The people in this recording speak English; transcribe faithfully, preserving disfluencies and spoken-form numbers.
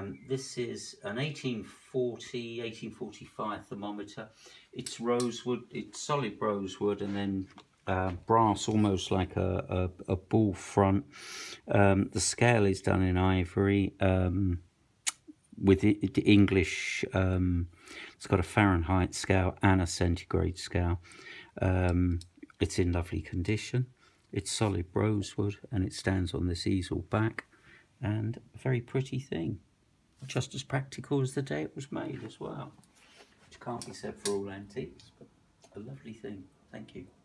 Um, this is an eighteen forty, eighteen forty-five thermometer. It's rosewood, it's solid rosewood, and then uh, brass, almost like a, a, a ball front. Um, the scale is done in ivory um, with it, English. Um, it's got a Fahrenheit scale and a centigrade scale. Um, it's in lovely condition. It's solid rosewood, and it stands on this easel back, and a very pretty thing. Just as practical as the day it was made as well, which can't be said for all antiques, but a lovely thing. Thank you.